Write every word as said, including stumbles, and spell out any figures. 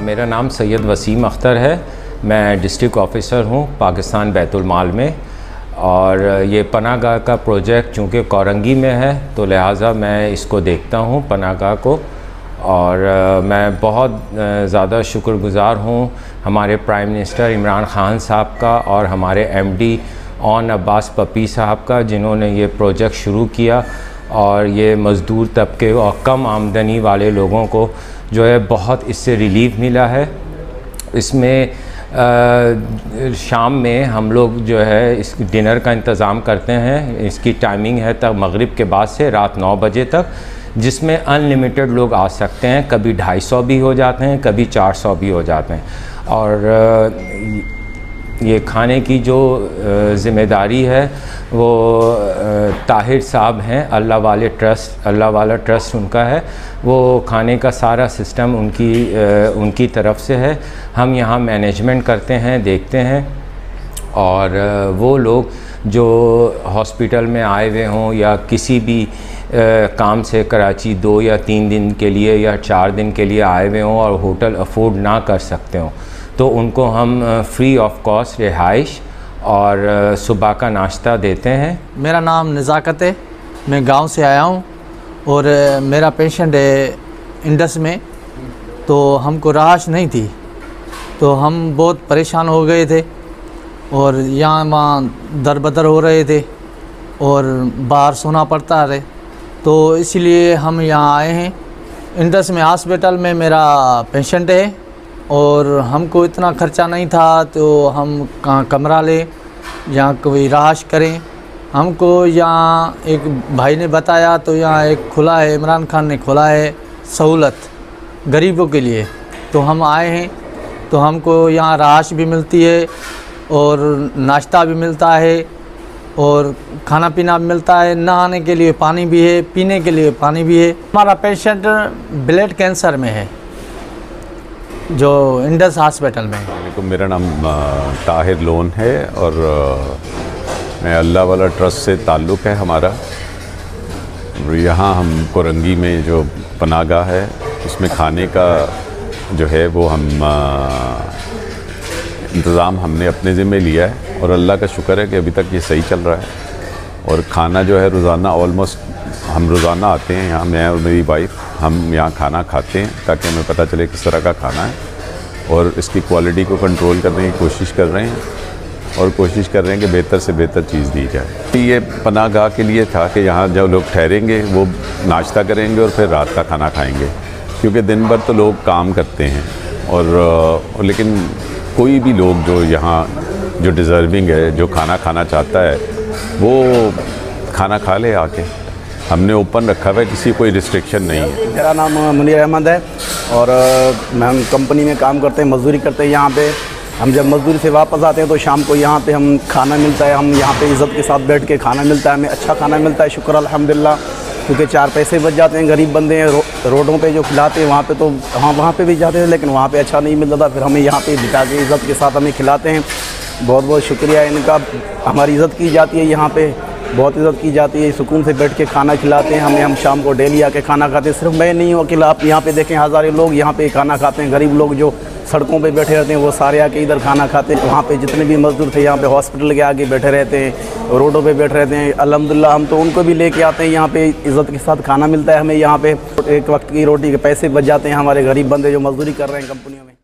मेरा नाम सैयद वसीम अख्तर है। मैं डिस्ट्रिक्ट ऑफिसर हूँ पाकिस्तान बैतुल माल में। और ये पनाहगाह का प्रोजेक्ट चूँकि कोरंगी में है तो लिहाजा मैं इसको देखता हूँ पनाहगाह को। और मैं बहुत ज़्यादा शुक्रगुज़ार हूँ हमारे प्राइम मिनिस्टर इमरान ख़ान साहब का और हमारे एमडी ऑन अब्बास पप्पी साहब का, जिन्होंने ये प्रोजेक्ट शुरू किया और ये मज़दूर तबके और कम आमदनी वाले लोगों को जो है बहुत इससे रिलीफ मिला है। इसमें आ, शाम में हम लोग जो है इस डिनर का इंतज़ाम करते हैं। इसकी टाइमिंग है तक मगरिब के बाद से रात नौ बजे तक, जिसमें अनलिमिटेड लोग आ सकते हैं। कभी ढाई सौ भी हो जाते हैं, कभी चार सौ भी हो जाते हैं। और ये खाने की जो ज़िम्मेदारी है वो ताहिर साहब हैं, अल्लाह वाले ट्रस्ट अल्लाह वाला ट्रस्ट उनका है। वो खाने का सारा सिस्टम उनकी उनकी तरफ से है। हम यहाँ मैनेजमेंट करते हैं, देखते हैं। और वो लोग जो हॉस्पिटल में आए हुए हों या किसी भी काम से कराची दो या तीन दिन के लिए या चार दिन के लिए आए हुए हों और होटल अफोर्ड ना कर सकते हों, तो उनको हम फ्री ऑफ कॉस्ट रिहाइश और सुबह का नाश्ता देते हैं। मेरा नाम नज़ाकत है, मैं गांव से आया हूं और मेरा पेशेंट है इंडस में, तो हमको राहत नहीं थी तो हम बहुत परेशान हो गए थे और यहाँ वहाँ दर बदर हो रहे थे और बाहर सोना पड़ता है, तो इसलिए हम यहाँ आए हैं। इंडस में हॉस्पिटल में मेरा पेशेंट है और हमको इतना ख़र्चा नहीं था तो हम कहाँ कमरा लें, यहाँ कोई राहत करें। हमको यहाँ एक भाई ने बताया तो यहाँ एक खुला है, इमरान खान ने खोला है सहूलत गरीबों के लिए, तो हम आए हैं। तो हमको यहाँ राहत भी मिलती है और नाश्ता भी मिलता है और खाना पीना भी मिलता है, नहाने के लिए पानी भी है, पीने के लिए पानी भी है। हमारा पेशेंट ब्लड कैंसर में है जो इंडस हॉस्पिटल में। तो मेरा नाम ताहिर लोन है और मैं अल्लाह वाला ट्रस्ट से ताल्लुक़ है हमारा। यहाँ हम कोरंगी में जो पनाहगाह है उसमें खाने का जो है वो हम इंतज़ाम हमने अपने ज़िम्मे लिया है और अल्लाह का शुक्र है कि अभी तक ये सही चल रहा है। और खाना जो है रोज़ाना ऑलमोस्ट हम रोज़ाना आते हैं यहाँ, मैं और मेरी वाइफ हम यहाँ खाना खाते हैं ताकि हमें पता चले किस तरह का खाना है और इसकी क्वालिटी को कंट्रोल करने की कोशिश कर रहे हैं और कोशिश कर रहे हैं कि बेहतर से बेहतर चीज़ दी जाए। ये पनाहगाह के लिए था कि यहाँ जब लोग ठहरेंगे वो नाश्ता करेंगे और फिर रात का खाना खाएँगे, क्योंकि दिन भर तो लोग काम करते हैं और, और लेकिन कोई भी लोग जो यहाँ जो डिज़र्विंग है, जो खाना खाना चाहता है वो खाना खा ले आके। हमने ओपन रखा हुआ है, किसी कोई रिस्ट्रिक्शन नहीं है। मेरा नाम मुनीर अहमद है और हम कंपनी में काम करते हैं, मजदूरी करते हैं यहाँ पे। हम जब मजदूरी से वापस आते हैं तो शाम को यहाँ पे हम खाना मिलता है, हम यहाँ पे इज़्ज़त के साथ बैठ के खाना मिलता है, हमें अच्छा खाना मिलता है, शुक्र अल्हम्दुलिल्लाह। क्योंकि चार पैसे बच जाते हैं, गरीब बंदे हैं, रो, रोडों पे जो खिलाते हैं वहाँ पे तो हाँ वहाँ पे भी जाते हैं लेकिन वहाँ पे अच्छा नहीं मिलता था, फिर हमें यहाँ पे बिठा के इज़्ज़त के साथ हमें खिलाते हैं। बहुत बहुत शुक्रिया इनका, हमारी इज़्ज़त की जाती है यहाँ पे, बहुत इज़्ज़त की जाती है। सुकून से बैठ के खाना खिलाते हैं हमें, हम शाम को डेली आके खाना खाते हैं। सिर्फ मैं नहीं हूँ अकेला, आप यहाँ पे देखें हज़ारों लोग यहाँ पे खाना खाते हैं। गरीब लोग जो सड़कों पे बैठे रहते हैं वो सारे आके इधर खाना खाते हैं। वहाँ पे जितने भी मजदूर थे यहाँ पे हॉस्पिटल के आगे बैठे रहते हैं, रोडों पे बैठे रहते हैं। अल्हम्दुलिल्लाह हम तो उनको भी लेके आते हैं यहाँ पे, इज़्ज़त के साथ खाना मिलता है हमें यहाँ पे। एक वक्त की रोटी के पैसे बच जाते हैं हमारे गरीब बंदे जो मजदूरी कर रहे हैं कंपनियों में।